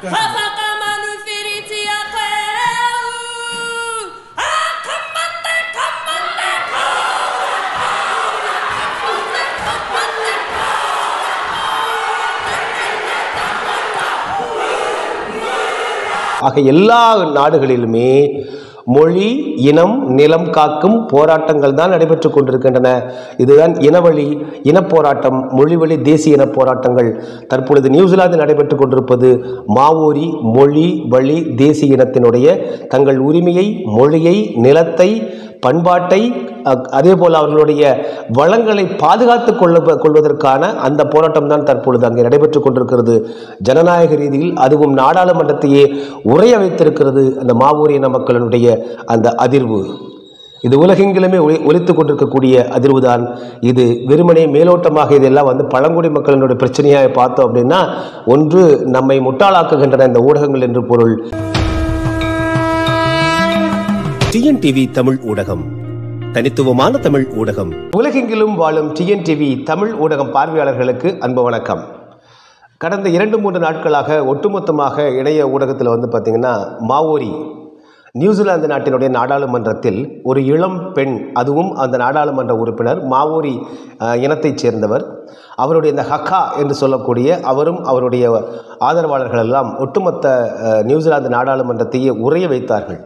ஆக எல்லா நாடுகளிலுமே மொழி இனம் நிலம் காக்கும் போராட்டங்கள் தான் நடைபெற்று கொண்டிருக்கின்றன. இதுதான் இனவழி இனப்போராட்டம், மொழிவழி தேசிய இன போராட்டங்கள். தற்பொழுது நியூசிலாந்து நடைபெற்று கொண்டிருப்பது மாவோரி மொழி வழி தேசிய இனத்தினுடைய தங்கள் உரிமையை, மொழியை, நிலத்தை, பண்பாட்டை, அதே போல் அவர்களுடைய வளங்களை பாதுகாத்துக் கொள்வதற்கான அந்த போராட்டம் தான் தற்பொழுது அங்கே நடைபெற்றுக் கொண்டிருக்கிறது. ஜனநாயக ரீதியில் அதுவும் நாடாளுமன்றத்தையே உறைய வைத்திருக்கிறது அந்த மாவோரி இன மக்களினுடைய அந்த அதிர்வு. இது உலகெங்கிலுமே ஒலித்துக் கொண்டிருக்கக்கூடிய அதிர்வு தான் இது. வெறுமனே மேலோட்டமாக இதெல்லாம் பழங்குடி மக்களினுடைய பிரச்சனையாக பார்த்தோம் அப்படின்னா, ஒன்று நம்மை முட்டாளாக்குகின்றன இந்த ஊடகங்கள் என்று பொருள். டிஎன்டிவி தமிழ் ஊடகம், தனித்துவமான தமிழ் ஊடகம். உலகெங்கிலும் வாழும் டிஎன்டிவி தமிழ் ஊடகம் பார்வையாளர்களுக்கு அன்பு வணக்கம். கடந்த 2-3 நாட்களாக ஒட்டுமொத்தமாக இணைய ஊடகத்தில் பார்த்தீங்கன்னா, மாவோரி நியூசிலாந்து நாட்டினுடைய நாடாளுமன்றத்தில் ஒரு இளம் பெண், அதுவும் அந்த நாடாளுமன்ற உறுப்பினர் மாவோரி இனத்தைச் சேர்ந்தவர், அவருடைய இந்த ஹக்கா என்று சொல்லக்கூடிய அவரும் அவருடைய ஆதரவாளர்கள் எல்லாம் ஒட்டுமொத்த நியூசிலாந்து நாடாளுமன்றத்தையே உறைய வைத்தார்கள்.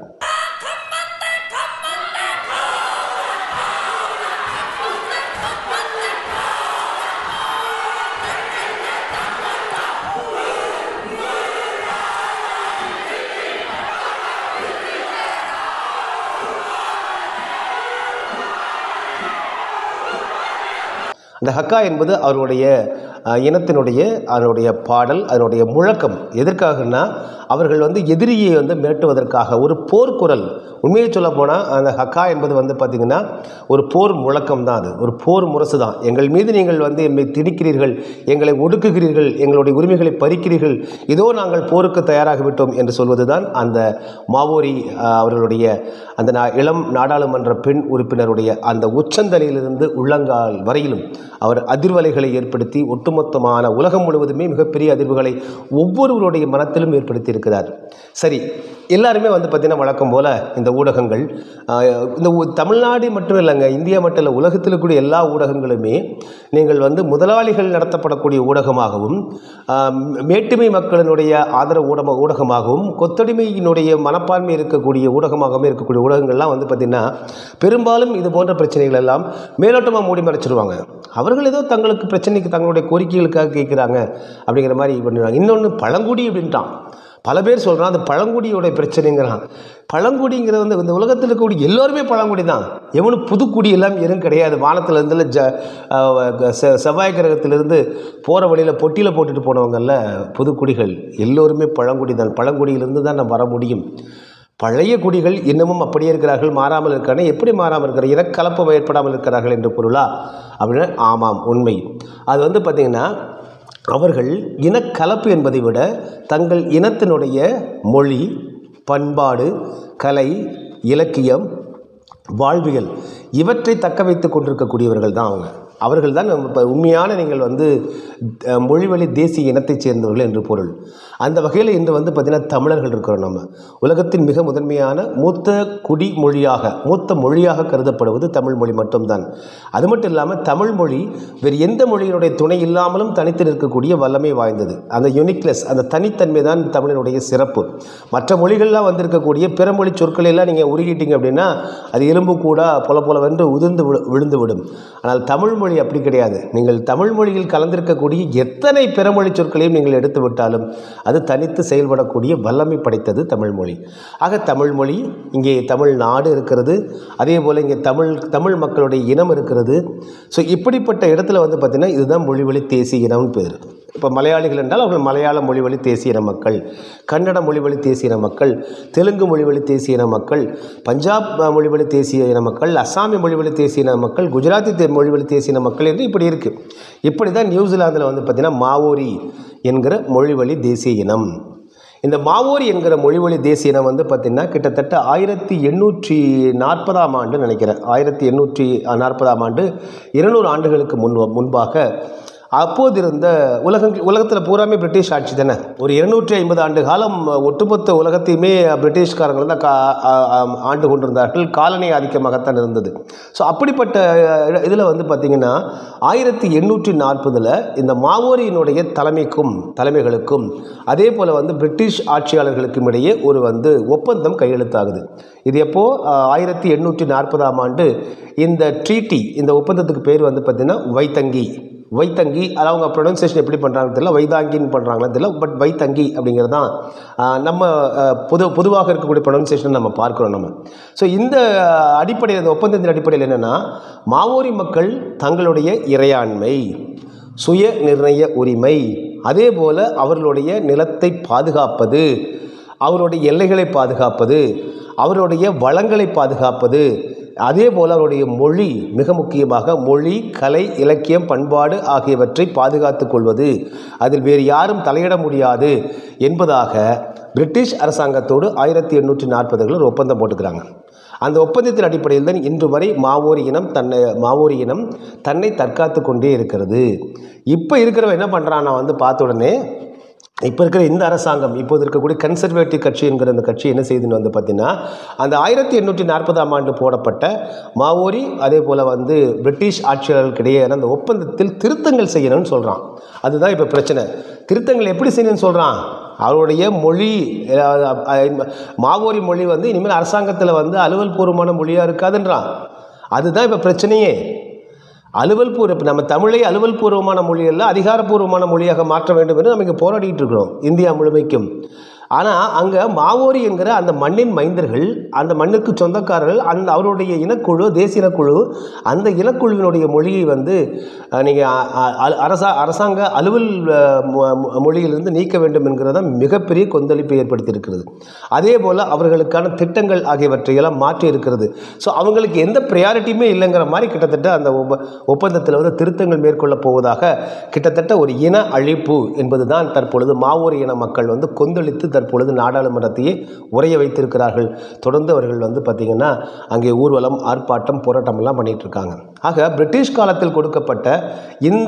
அந்த ஹக்கா என்பது அவருடைய இனத்தினுடைய அதனுடைய பாடல், அதனுடைய முழக்கம். எதற்காகனா, அவர்கள் எதிரியை மிரட்டுவதற்காக ஒரு போர்க்குரல். உண்மையை சொல்ல போனால் அந்த ஹக்கா என்பது பார்த்திங்கன்னா ஒரு போர் முழக்கம் தான். அது ஒரு போர் முரசு தான். எங்கள் மீது நீங்கள் எம்மை திணிக்கிறீர்கள், எங்களை ஒடுக்குகிறீர்கள், எங்களுடைய உரிமைகளை பறிக்கிறீர்கள், இதோ நாங்கள் போருக்கு தயாராகிவிட்டோம் என்று சொல்வது தான் அந்த மாவோரி அவர்களுடைய அந்த இளம் நாடாளுமன்ற பெண் உறுப்பினருடைய அந்த உச்சந்தலையிலிருந்து உள்ளங்கால் வரையிலும் அவர் அதிர்வலைகளை ஏற்படுத்தி ஒட்டுமொத்தமான உலகம் முழுவதுமே மிகப்பெரிய அதிர்வுகளை ஒவ்வொருவருடைய மனத்திலும் ஏற்படுத்தி இருக்கிறார். சரி, எல்லாருமே பார்த்திங்கன்னா வழக்கம் போல் இந்த ஊடகங்கள், இந்த தமிழ்நாடு மட்டும் இல்லைங்க, இந்தியா மட்டும் இல்லை, உலகத்தில் கூடிய எல்லா ஊடகங்களுமே நீங்கள் முதலாளிகள் நடத்தப்படக்கூடிய ஊடகமாகவும், மேட்டுமை மக்களினுடைய ஆதரவு ஊடகமாகவும், கொத்தடிமையினுடைய மனப்பான்மை இருக்கக்கூடிய ஊடகமாகவும் இருக்கக்கூடிய ஊடகங்கள்லாம் பார்த்திங்கன்னா பெரும்பாலும் இது போன்ற பிரச்சனைகள் எல்லாம் மேலோட்டமாக மூடி மறைச்சிடுவாங்க. அவர்கள் ஏதோ தங்களுக்கு பிரச்சனைக்கு தங்களுடைய கோரிக்கைகளுக்காக கேட்குறாங்க அப்படிங்கிற மாதிரி பண்ணிடுவாங்க. இன்னொன்று பழங்குடி அப்படின்ட்டான். பல பேர் சொல்கிறான் அது பழங்குடியோடைய பிரச்சனைங்கிறான். பழங்குடிங்கிறது இந்த உலகத்தில் இருக்கக்கூடிய எல்லோருமே பழங்குடி தான். எவனும் புதுக்குடி எல்லாம் எதுவும் கிடையாது. வானத்திலிருந்து செவ்வாய் கிரகத்திலிருந்து போகிற வழியில் பொட்டியில் போட்டுட்டு போனவங்களில் புதுக்குடிகள் எல்லோருமே பழங்குடி தான். பழங்குடியிலிருந்து தான் நம்ம வர முடியும். பழைய குடிகள் இன்னமும் அப்படியே இருக்கிறார்கள், மாறாமல் இருக்கிறார்கள். எப்படி மாறாமல் இருக்கிறார்? இனக்கலப்பம் ஏற்படாமல் இருக்கிறார்கள் என்று பொருளா அப்படின்னா ஆமாம், உண்மை. அது பார்த்திங்கன்னா அவர்கள் இனக்கலப்பு என்பதை விட தங்கள் இனத்தினுடைய மொழி, பண்பாடு, கலை, இலக்கியம், வாழ்வியல் இவற்றை தக்க வைத்து கொண்டிருக்கக்கூடியவர்கள் தான் அவர்கள் தான் இப்போ உண்மையான நீங்கள் மொழிவழி தேசிய இனத்தைச் சேர்ந்தவர்கள் என்று பொருள். அந்த வகையில் இன்று பார்த்திங்கன்னா தமிழர்கள் இருக்கிறோம். நம்ம உலகத்தின் மிக முதன்மையான மூத்த குடி மொழியாக, மூத்த மொழியாக கருதப்படுவது தமிழ் மொழி மட்டும்தான். அது மட்டும் இல்லாமல் தமிழ் மொழி வேறு எந்த மொழியினுடைய துணை இல்லாமலும் தனித்து நிற்கக்கூடிய வல்லமை வாய்ந்தது. அந்த யுனிக்னஸ், அந்த தனித்தன்மை தான் தமிழினுடைய சிறப்பு. மற்ற மொழிகள்லாம் வந்திருக்கக்கூடிய பிற மொழி சொற்களை எல்லாம் நீங்கள் உருகிட்டீங்க அப்படின்னா அது எலும்பு கூட பொலவென்று உதிர்ந்து விழுந்து விடும். ஆனால் தமிழ் மொழி அப்படி கிடையாது. நீங்கள் தமிழ் மொழியில் கலந்திருக்கக்கூடிய எத்தனை பிறமொழி சொற்களையும் நீங்கள் எடுத்து விட்டாலும் அது தனித்து செயல்படக்கூடிய வல்லமை படைத்தது தமிழ் மொழி. ஆக தமிழ் மொழி, இங்கே தமிழ்நாடு இருக்கிறது, அதே போல் இங்கே தமிழ் மக்களுடைய இனம் இருக்கிறது. ஸோ இப்படிப்பட்ட இடத்துல பார்த்திங்கன்னா இதுதான் மொழிவழி தேசிய இனம்னு பேர். இப்போ மலையாளிகள் என்றால் அவர்கள் மலையாள மொழிவழி தேசிய இன மக்கள், கன்னட மொழிவழி தேசிய இன மக்கள், தெலுங்கு மொழிவழி தேசிய இன மக்கள், பஞ்சாப் மொழிவழி தேசிய இன மக்கள், அஸ்ஸாமி மொழிவழி தேசிய இன மக்கள், குஜராத்தி மொழிவழி தேசிய இன மக்கள் என்று இப்படி இருக்குது. இப்படி தான் நியூசிலாந்தில் பார்த்திங்கன்னா மாவோரி என்கிற மொழிவழி தேசிய இனம். இந்த மாவோரி என்கிற மொழிவழி தேசிய இனம் பார்த்திங்கன்னா கிட்டத்தட்ட 1840ஆம் ஆண்டு நினைக்கிறேன், 1840ஆம் ஆண்டு 200 ஆண்டுகளுக்கு முன்பாக அப்போது இருந்த உலகத்தில் பூராமே பிரிட்டிஷ் ஆட்சி தானே. ஒரு 250 ஆண்டு காலம் ஒட்டுமொத்த உலகத்தையுமே பிரிட்டிஷ்காரங்கள் தான் ஆண்டு கொண்டிருந்தார்கள். காலனி ஆதிக்கமாகத்தான் இருந்தது. ஸோ அப்படிப்பட்ட இதில் வந்து பார்த்திங்கன்னா 1840 இந்த மாவோரியினுடைய தலைமைகளுக்கும் அதே போல் வந்து பிரிட்டிஷ் ஆட்சியாளர்களுக்கும் இடையே ஒரு வந்து ஒப்பந்தம் கையெழுத்தாகுது. இது எப்போது 1840ஆம் ஆண்டு இந்த ட்ரீட்டி, இந்த ஒப்பந்தத்துக்கு பேர் வந்து பார்த்திங்கன்னா வைத்தங்கி. அது அவங்க ப்ரொனன்சியேஷன் எப்படி பண்ணுறாங்கன்னு தெரியல, வைதாங்கின்னு பண்ணுறாங்கன்னு தெரியல. பட் வைத்தங்கி அப்படிங்கிறது தான் நம்ம பொதுவாக இருக்கக்கூடிய ப்ரொனன்சியேஷன் நம்ம பார்க்குறோம் நம்ம. ஸோ இந்த அடிப்படையில், இந்த ஒப்பந்தத்தின் அடிப்படையில் என்னென்னா, மாவோரி மக்கள் தங்களுடைய இறையாண்மை, சுய நிர்ணய உரிமை, அதே போல் அவர்களுடைய நிலத்தை பாதுகாப்பது, அவருடைய எல்லைகளை பாதுகாப்பது, அவருடைய வளங்களை பாதுகாப்பது, அதே போல் அவருடைய மொழி, மிக முக்கியமாக மொழி, கலை, இலக்கியம், பண்பாடு ஆகியவற்றை பாதுகாத்து கொள்வது, அதில் வேறு யாரும் தலையிட முடியாது என்பதாக பிரிட்டிஷ் அரசாங்கத்தோடு 1840 ஒரு ஒப்பந்தம் போட்டுக்கிறாங்க. அந்த ஒப்பந்தத்தின் அடிப்படையில் தான் இன்று வரை மாவோரி இனம் தன்னை தற்காத்து கொண்டே இருக்கிறது. இப்போ இருக்கிறவன் என்ன பண்ணுறான்னா வந்து பார்த்த உடனே இப்போ இருக்கிற இந்த அரசாங்கம், இப்போது இருக்கக்கூடிய கன்சர்வேட்டிவ் கட்சி என்கிற இந்த கட்சி என்ன செய்யுதுன்னு வந்து பார்த்திங்கன்னா, அந்த 1840ஆம் ஆண்டு போடப்பட்ட மாவோரி அதே போல் வந்து பிரிட்டிஷ் ஆட்சியாளர்களுக்கு இடையேயான அந்த ஒப்பந்தத்தில் திருத்தங்கள் செய்யணும்னு சொல்கிறான். அதுதான் இப்போ பிரச்சனை. திருத்தங்கள் எப்படி செய்யணும்னு சொல்கிறான்? அவருடைய மொழி, மாவோரி மொழி வந்து இனிமேல் அரசாங்கத்தில் வந்து அலுவல் பூர்வமான மொழியாக இருக்காதுன்றான். அதுதான் இப்போ பிரச்சனையே. நம்ம தமிழை அலுவல் பூர்வமான மொழியல்ல, அதிகாரப்பூர்வமான மொழியாக மாற்ற வேண்டும் என்று நம்ம இங்கே போராடிட்டு இருக்கிறோம் இந்தியா முழுமைக்கும். ஆனால் அங்கே மாவோரி என்கிற அந்த மண்ணின் மைந்தர்கள், அந்த மண்ணுக்கு சொந்தக்காரர்கள், அவருடைய இனக்குழு, தேசிய இனக்குழு, அந்த இனக்குழுவினுடைய மொழியை வந்து நீங்கள் அரசாங்க அலுவல் மொழியிலிருந்து நீக்க வேண்டும் என்கிறத மிகப்பெரிய கொந்தளிப்பை ஏற்படுத்தியிருக்கிறது. அதே போல் அவர்களுக்கான திட்டங்கள் ஆகியவற்றையெல்லாம் மாற்றி இருக்கிறது. ஸோ அவங்களுக்கு எந்த ப்ரையாரிட்டியுமே இல்லைங்கிற மாதிரி கிட்டத்தட்ட அந்த ஒப்பந்தத்தில் வந்து திருத்தங்கள் மேற்கொள்ளப் போவதாக கிட்டத்தட்ட ஒரு இன அழிப்பு என்பது தான் தற்பொழுது மாவோரி இன மக்கள் வந்து கொந்தளித்து தற்பொழுது நாடாளுமன்றத்தையே உரைய வைத்திருக்கிறார்கள். தொடர்ந்து அவர்கள் வந்து பார்த்திங்கன்னா அங்கே ஊர்வலம், ஆர்ப்பாட்டம், போராட்டம் எல்லாம் பண்ணிகிட்டு இருக்காங்க. ஆக பிரிட்டிஷ் காலத்தில் கொடுக்கப்பட்ட இந்த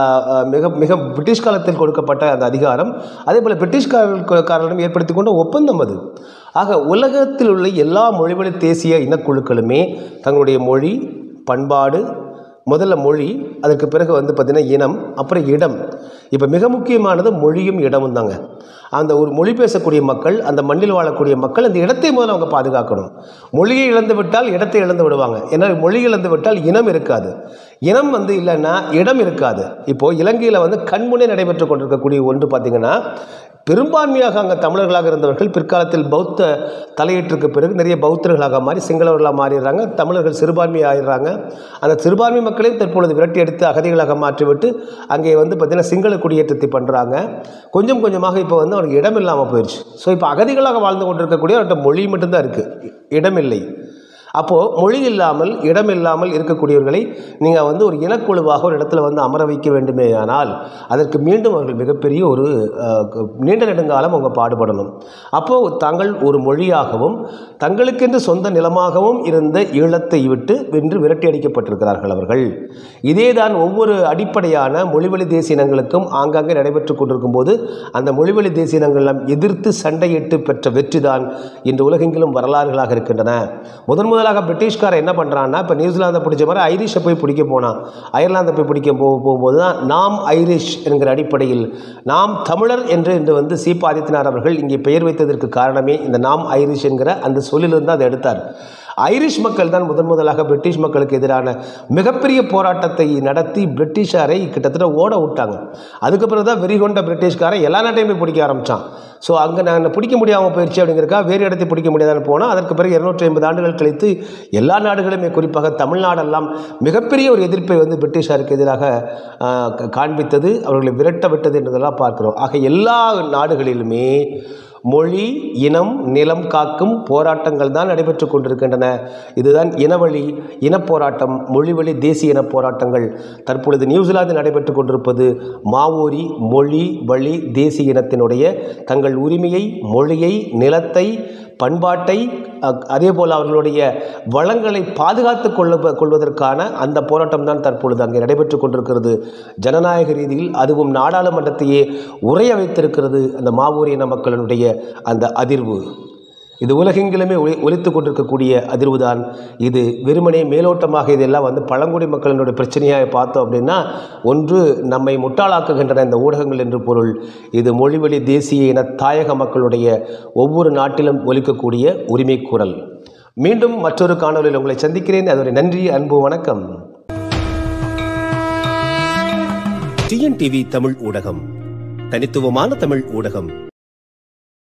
பிரிட்டிஷ் காலத்தில் கொடுக்கப்பட்ட அந்த அதிகாரம், அதே போல் பிரிட்டிஷ்காரர்களிடம் ஏற்படுத்தி கொண்ட ஒப்பந்தம் அது. ஆக உலகத்தில் உள்ள எல்லா மொழிவழி தேசிய இனக்குழுக்களுமே தங்களுடைய மொழி, பண்பாடு, முதல்ல மொழி, அதற்கு பிறகு வந்து பார்த்திங்கன்னா இனம், அப்புறம் இடம். இப்போ மிக முக்கியமானது மொழியும் இடமும் தாங்க. அந்த ஒரு மொழி பேசக்கூடிய மக்கள், அந்த மண்ணில் வாழக்கூடிய மக்கள் அந்த இடத்தை முதல்ல அவங்க பாதுகாக்கணும். மொழியை இழந்து விட்டால் இடத்தை இழந்து விடுவாங்க. ஏன்னா மொழி இழந்து விட்டால் இனம் இருக்காது, இனம் வந்து இல்லைன்னா இடம் இருக்காது. இப்போது இலங்கையில் வந்து கண்முன்னே நடைபெற்று கொண்டிருக்கக்கூடிய ஒன்று பார்த்திங்கன்னா, பெரும்பான்மையாக அங்கே தமிழர்களாக இருந்தவர்கள் பிற்காலத்தில் பௌத்த தலையீட்டுக்கு பிறகு நிறைய பௌத்தர்களாக மாறி சிங்களவர்களாக மாறிடுறாங்க. தமிழர்கள் சிறுபான்மை ஆகிடுறாங்க. அந்த சிறுபான்மை மக்களையும் தற்பொழுது விரட்டி எடுத்து அகதிகளாக மாற்றிவிட்டு அங்கே வந்து பார்த்திங்கன்னா சிங்கள குடியேற்றத்தை பண்ணுறாங்க. கொஞ்சம் கொஞ்சமாக இப்போ வந்து அவருக்கு இடம் இல்லாமல் போயிடுச்சு. ஸோ இப்போ அகதிகளாக வாழ்ந்து கொண்டிருக்கக்கூடிய அவர்கிட்ட மொழி மட்டும்தான் இருக்குது, இடமில்லை. அப்போது மொழி இல்லாமல், இடம் இல்லாமல் இருக்கக்கூடியவர்களை நீங்கள் வந்து ஒரு இனக்குழுவாக ஒரு இடத்துல வந்து அமர வைக்க வேண்டுமே. ஆனால் அதற்கு மீண்டும் அவர்கள் மிகப்பெரிய ஒரு நீண்ட நெடுங்காலம் அவங்க பாடுபடணும். அப்போது தாங்கள் ஒரு மொழியாகவும் தங்களுக்கென்று சொந்த நிலமாகவும் இருந்த ஈழத்தை விட்டு வென்று விரட்டி அடிக்கப்பட்டிருக்கிறார்கள் அவர்கள். இதே தான் ஒவ்வொரு அடிப்படையான மொழிவழி தேசிய இனங்களுக்கும் ஆங்காங்கே நடைபெற்று கொண்டிருக்கும் போது அந்த மொழிவழி தேசிய இனங்களெல்லாம் எதிர்த்து சண்டையிட்டு பெற்ற வெற்றி தான் இன்று உலகெங்கிலும் வரலாறுகளாக இருக்கின்றன. முதலாக பிரிட்டிஷ்காரர் என்ன பண்ணுறான்னா, இப்போ நியூசிலாந்தை பிடிச்ச மாதிரி ஐரிஷை போய் பிடிக்க போனான். அயர்லாந்தை போய் பிடிக்க போகும்போது தான் நாம் ஐரிஷ் என்கிற அடிப்படையில் நாம் தமிழர் என்று வந்து சீபா ஆதித்யநாத் அவர்கள் இங்கே பெயர் வைத்ததற்கு காரணமே இந்த நாம் ஐரிஷ் என்கிற அந்த சொல்லிலிருந்து அதை எடுத்தார். ஐரிஷ் மக்கள் தான் முதலாக பிரிட்டிஷ் மக்களுக்கு எதிரான மிகப்பெரிய போராட்டத்தை நடத்தி பிரிட்டிஷாரை கிட்டத்தட்ட ஓட விட்டாங்க. அதுக்கப்புறம் தான் வெறிகொண்ட பிரிட்டிஷ்காரை எல்லா நாட்டையுமே பிடிக்க ஆரம்பித்தான். ஸோ அங்கே நான் பிடிக்க முடியாமல் போயிடுச்சு அப்படிங்கிறக்கா வேறு இடத்தை பிடிக்க முடியாதுன்னு போனால் அதற்கு பிறகு 250 ஆண்டுகள் கழித்து எல்லா நாடுகளுமே குறிப்பாக தமிழ்நாடெல்லாம் மிகப்பெரிய ஒரு எதிர்ப்பை வந்து பிரிட்டிஷாருக்கு எதிராக காண்பித்தது, அவர்களை விரட்ட விட்டது என்றதெல்லாம் பார்க்குறோம். ஆக எல்லா நாடுகளிலுமே மொழி, இனம், நிலம் காக்கும் போராட்டங்கள் தான் நடைபெற்று கொண்டிருக்கின்றன. இதுதான் இனவழி இனப்போராட்டம், மொழிவழி தேசிய இன போராட்டங்கள். தற்பொழுது நியூசிலாந்தில் நடைபெற்று கொண்டிருப்பது மாவோரி மொழி வழி தேசிய இனத்தினுடைய தங்கள் உரிமையை, மொழியை, நிலத்தை பண்பாட்டை அதே போல் அவர்களுடைய வளங்களை பாதுகாத்து கொள்வதற்கான அந்த போராட்டம் தான் தற்பொழுது அங்கே நடைபெற்று கொண்டிருக்கிறது. ஜனநாயக ரீதியில் அதுவும் நாடாளுமன்றத்தையே உறைய வைத்திருக்கிறது அந்த மாவோரி இன மக்களினுடைய அந்த அதிர்வு. இது உலகெங்கிலுமே ஒலித்து கொண்டிருக்கக்கூடிய அதிர்வு தான் இது. வெறுமனே மேலோட்டமாக இதெல்லாம் பழங்குடி மக்களினுடைய பிரச்சனையாக பார்த்தோம் அப்படின்னா, ஒன்று நம்மை முட்டாளாக்குகின்றன இந்த ஊடகங்கள் என்று பொருள். இது மொழிவழி தேசிய இன தாயக மக்களுடைய ஒவ்வொரு நாட்டிலும் ஒலிக்கக்கூடிய உரிமை குரல். மீண்டும் மற்றொரு காணொலியில் உங்களை சந்திக்கிறேன். அதுவரை நன்றி, அன்பு, வணக்கம். டிஎன்டிவி தமிழ் ஊடகம், தனித்துவமான தமிழ் ஊடகம்.